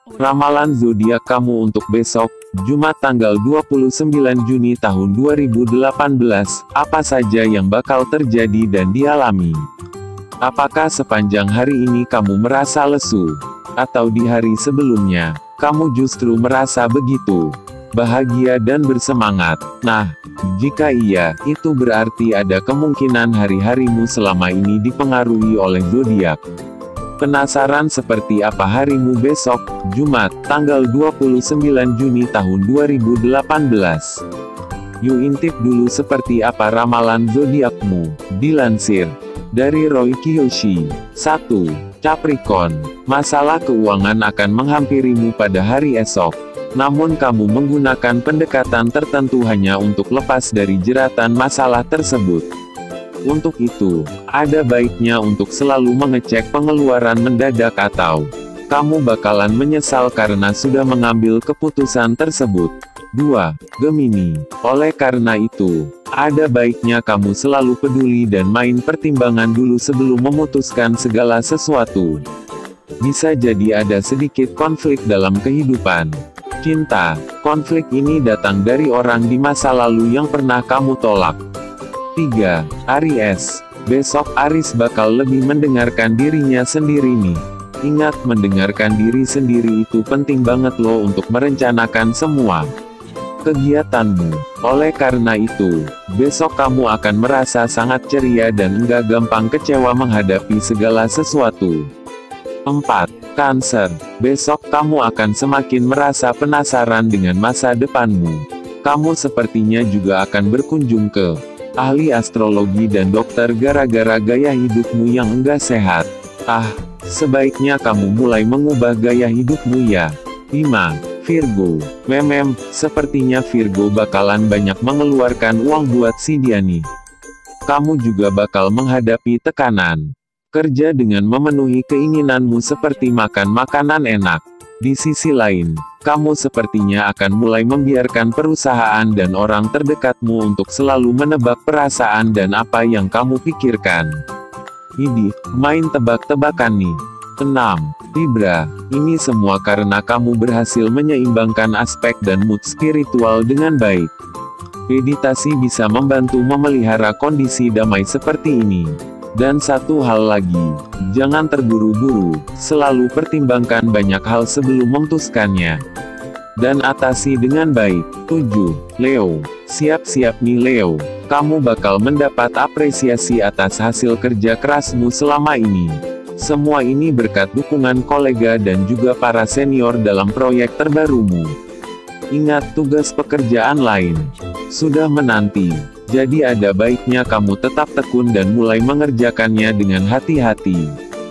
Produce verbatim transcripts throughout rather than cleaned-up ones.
Ramalan zodiak kamu untuk besok, Jumat tanggal dua puluh sembilan Juni tahun dua ribu delapan belas, apa saja yang bakal terjadi dan dialami? Apakah sepanjang hari ini kamu merasa lesu? Atau di hari sebelumnya, kamu justru merasa begitu bahagia dan bersemangat? Nah, jika iya, itu berarti ada kemungkinan hari-harimu selama ini dipengaruhi oleh zodiak. Penasaran seperti apa harimu besok, Jumat, tanggal dua puluh sembilan Juni tahun dua ribu delapan belas? Yuk intip dulu seperti apa ramalan zodiakmu. Dilansir dari Roy Kiyoshi. satu. Capricorn. Masalah keuangan akan menghampirimu pada hari esok. Namun kamu menggunakan pendekatan tertentu hanya untuk lepas dari jeratan masalah tersebut. Untuk itu, ada baiknya untuk selalu mengecek pengeluaran mendadak atau kamu bakalan menyesal karena sudah mengambil keputusan tersebut. dua. Gemini. Oleh karena itu, ada baiknya kamu selalu peduli dan main pertimbangan dulu sebelum memutuskan segala sesuatu. Bisa jadi ada sedikit konflik dalam kehidupan cinta. Konflik ini datang dari orang di masa lalu yang pernah kamu tolak. tiga. Aries. Besok Aries bakal lebih mendengarkan dirinya sendiri nih. Ingat, mendengarkan diri sendiri itu penting banget loh untuk merencanakan semua kegiatanmu. Oleh karena itu, besok kamu akan merasa sangat ceria dan enggak gampang kecewa menghadapi segala sesuatu. empat. Cancer. Besok kamu akan semakin merasa penasaran dengan masa depanmu. Kamu sepertinya juga akan berkunjung ke ahli astrologi dan dokter gara-gara gaya hidupmu yang enggak sehat. Ah, sebaiknya kamu mulai mengubah gaya hidupmu ya. lima. Virgo. Memem, sepertinya Virgo bakalan banyak mengeluarkan uang buat si dia nih. Kamu juga bakal menghadapi tekanan kerja dengan memenuhi keinginanmu seperti makan makanan enak. Di sisi lain, kamu sepertinya akan mulai membiarkan perusahaan dan orang terdekatmu untuk selalu menebak perasaan dan apa yang kamu pikirkan. Idih, main tebak-tebakan nih. enam. Libra. Ini semua karena kamu berhasil menyeimbangkan aspek dan mood spiritual dengan baik. Meditasi bisa membantu memelihara kondisi damai seperti ini. Dan satu hal lagi, jangan terburu-buru, selalu pertimbangkan banyak hal sebelum memutuskannya. Dan atasi dengan baik. tujuh. Leo. Siap-siap nih Leo, kamu bakal mendapat apresiasi atas hasil kerja kerasmu selama ini. Semua ini berkat dukungan kolega dan juga para senior dalam proyek terbarumu. Ingat, tugas pekerjaan lain sudah menanti. Jadi ada baiknya kamu tetap tekun dan mulai mengerjakannya dengan hati-hati.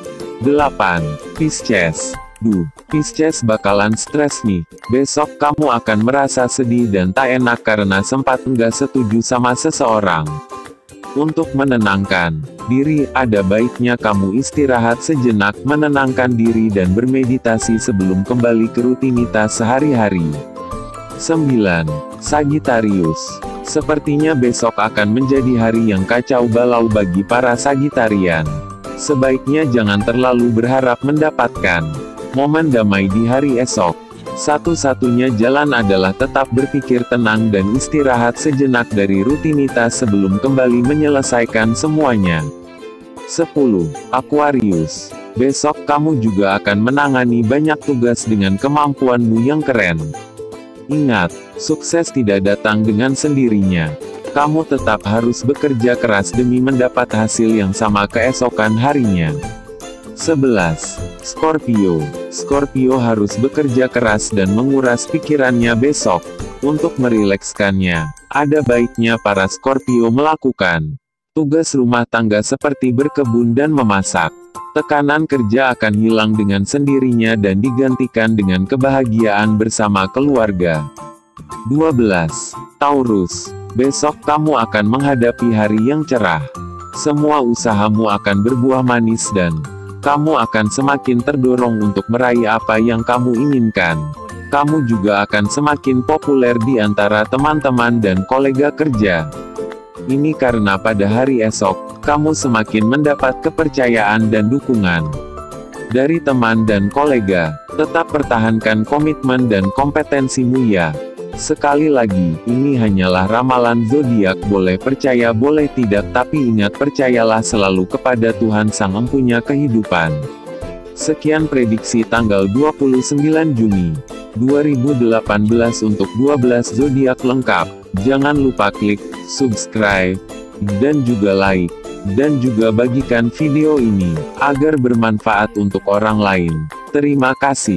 delapan. Pisces. Duh, Pisces bakalan stres nih. Besok kamu akan merasa sedih dan tak enak karena sempat enggak setuju sama seseorang. Untuk menenangkan diri, ada baiknya kamu istirahat sejenak, menenangkan diri dan bermeditasi sebelum kembali ke rutinitas sehari-hari. sembilan. Sagittarius. Sepertinya besok akan menjadi hari yang kacau balau bagi para Sagitarian. Sebaiknya jangan terlalu berharap mendapatkan momen damai di hari esok. Satu-satunya jalan adalah tetap berpikir tenang dan istirahat sejenak dari rutinitas sebelum kembali menyelesaikan semuanya. sepuluh. Aquarius. Besok kamu juga akan menangani banyak tugas dengan kemampuanmu yang keren. Ingat, sukses tidak datang dengan sendirinya. Kamu tetap harus bekerja keras demi mendapat hasil yang sama keesokan harinya. sebelas. Scorpio. Scorpio harus bekerja keras dan menguras pikirannya besok. Untuk merilekskannya, ada baiknya para Scorpio melakukan tugas rumah tangga seperti berkebun dan memasak. Tekanan kerja akan hilang dengan sendirinya dan digantikan dengan kebahagiaan bersama keluarga. dua belas. Taurus. Besok kamu akan menghadapi hari yang cerah. Semua usahamu akan berbuah manis dan kamu akan semakin terdorong untuk meraih apa yang kamu inginkan. Kamu juga akan semakin populer di antara teman-teman dan kolega kerja. Ini karena pada hari esok, kamu semakin mendapat kepercayaan dan dukungan dari teman dan kolega. Tetap pertahankan komitmen dan kompetensimu ya. Sekali lagi, ini hanyalah ramalan zodiak, boleh percaya boleh tidak, tapi ingat, percayalah selalu kepada Tuhan Sang Empunya Kehidupan. Sekian prediksi tanggal dua puluh sembilan Juni dua ribu delapan belas untuk dua belas zodiak lengkap. Jangan lupa klik subscribe dan juga like, dan juga bagikan video ini agar bermanfaat untuk orang lain. Terima kasih.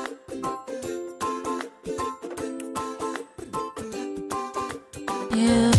Yeah.